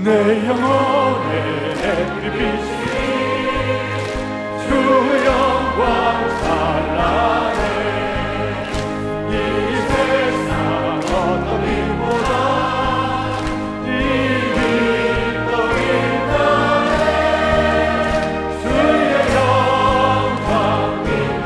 내 영혼의 햇빛이 주 영광 찬란해. 이 세상 어떤 일보다 이 빛 더 빛나네. 주의 영광 빛난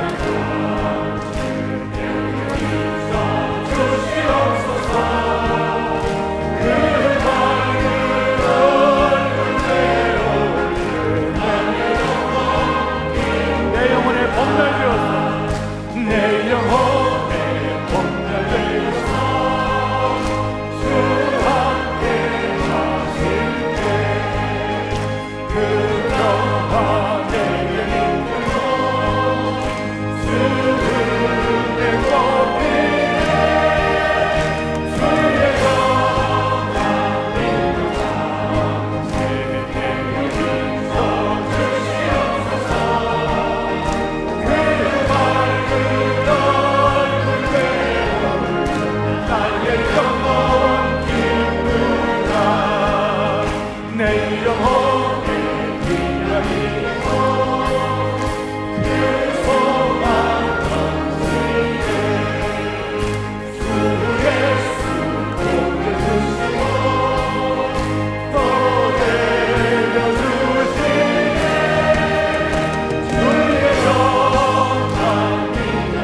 자 주시옵소서. 그 밝은 얼굴 내어올려 내 영혼의 봄날 되었어. 내 영혼의 봄날 되었어. 주 함께 하실 때 그 평화 내게 이끌어 주 은혜 꽃피네. 주의 영광 빛난 세계에 비춰 주시옵소서. 그 밝은 얼굴 내어올려 나의 영혼 기쁘다. 내 영혼의 기다리고 그 소망 넘치네. 주 예수 복을 주시고 또 내려주시네. 주의 영광 빛난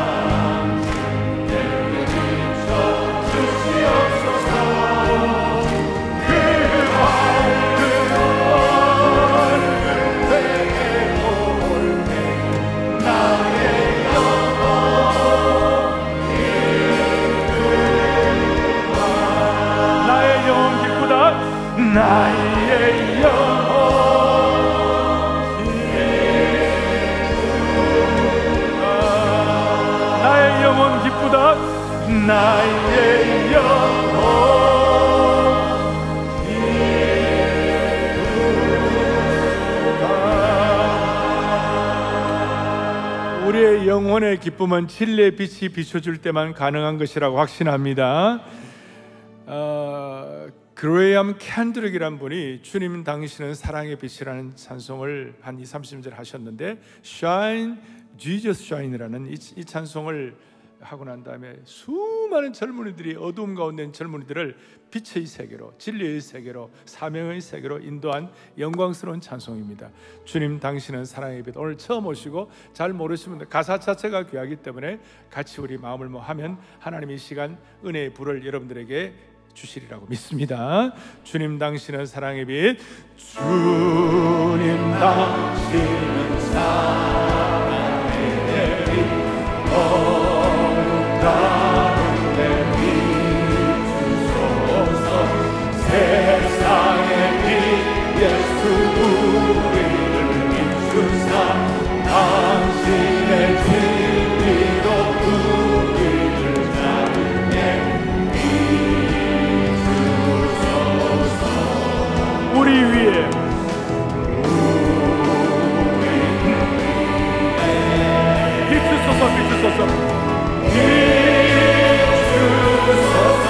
내게 비춰 주시옵소서. 그 밝은 얼굴 내게 올때 나의 영혼 나의 영혼 기쁘다. 나의 영혼 나의 영혼 기쁘다. 나의 영혼 기쁘다. 우리의 영혼의 기쁨은 진리의 빛이 비춰줄 때만 가능한 것이라고 확신합니다. 그레이엄 캔드릭이란 분이 주님 당신은 사랑의 빛이라는 찬송을 한 20-30절 하셨는데, Shine, Jesus Shine이라는 이 찬송을 하고 난 다음에 수많은 젊은이들이, 어두움 가운데 있는 젊은이들을 빛의 세계로, 진리의 세계로, 사명의 세계로 인도한 영광스러운 찬송입니다. 주님 당신은 사랑의 빛. 오늘 처음 오시고 잘 모르시는 분들, 가사 자체가 귀하기 때문에 같이 우리 마음을 모하면 하나님이 이 시간 은혜의 불을 여러분들에게 주시리라고 믿습니다. 주님 당신은 사랑의 빛. 주님 당신은 사랑의 빛. 어둠 가운데 비추소서. 세상의 빛 예수 우리를 비추사 당신의 진리로 우리를 자유케 우리 위에 비추소서. 비추소서. 비추소서.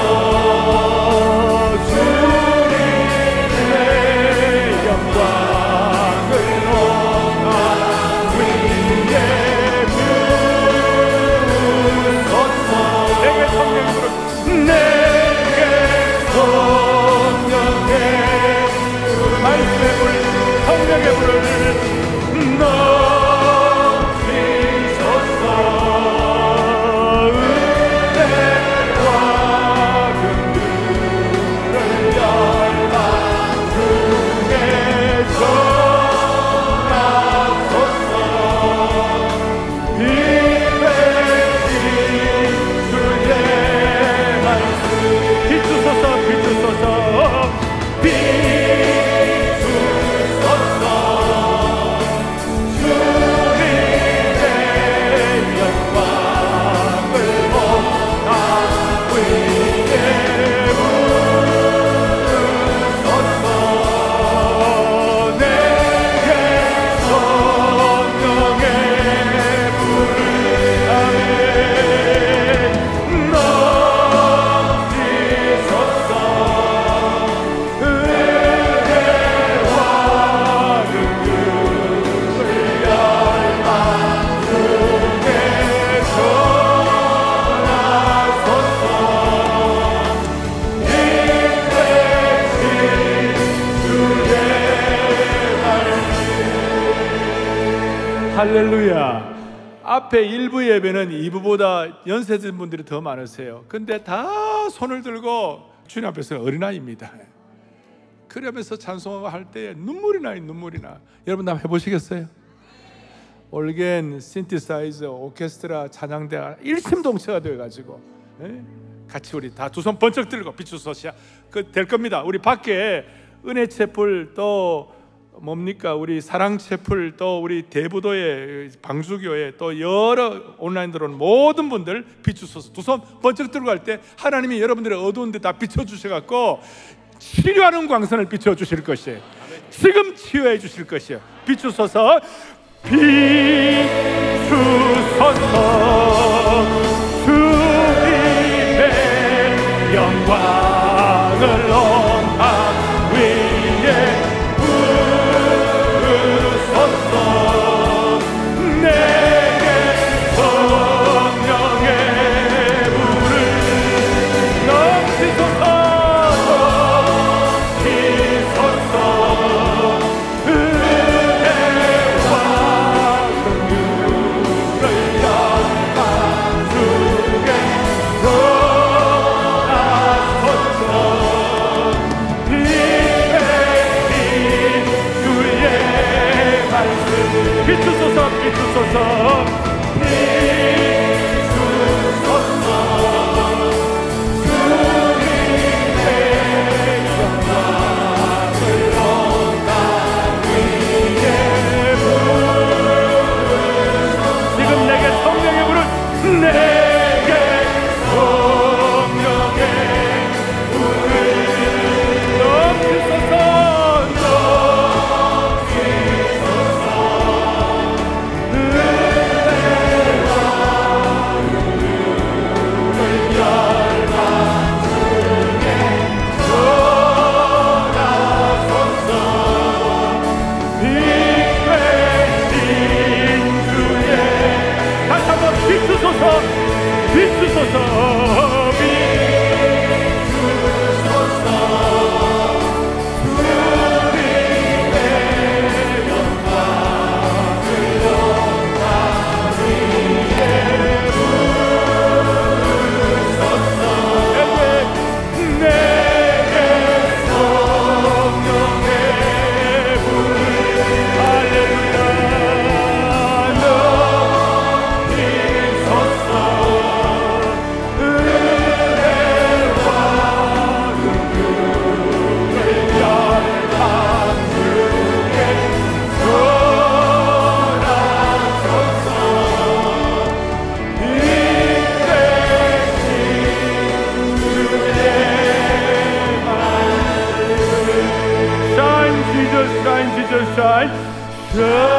주님의 영광을 높아 위에 비추소서. 내게 성령의 불을, 내게 성령의 말씀의 불, 성령의 불을 넘치소서. 할렐루야. 앞에 일부 예배는 2부보다 연세 든 분들이 더 많으세요. 근데 다 손을 들고 주님 앞에서 어린아이입니다. 그러면서 찬송하고 할 때 눈물이 나요. 눈물이 나. 여러분 한번 해보시겠어요? 올겐, 신티사이저, 오케스트라, 찬양대가 일심동체가 되어가지고 같이 우리 다 두 손 번쩍 들고 비추소시야 될 겁니다. 우리 밖에 은혜채플 또 뭡니까 우리 사랑채플 또 우리 대부도의 방수교회 또 여러 온라인 들어온 모든 분들 비추소서 두 손 번쩍 들고 갈 때 하나님이 여러분들의 어두운 데 다 비춰주셔갖고 치료하는 광선을 비춰주실 것이에요. 지금 치유해 주실 것이에요. 비추소서 비추소서 주님의 영광을 온 땅 위에 부으소서. 내게 성령의 불을 넘치소서. 비추소서 비추소서 비추소서. 주님의 영광을 온 땅 위에 부으소서. 지금 내게 성령의 불을 내게 성령의 불을 넘치소서. Shine, Jesus, shine.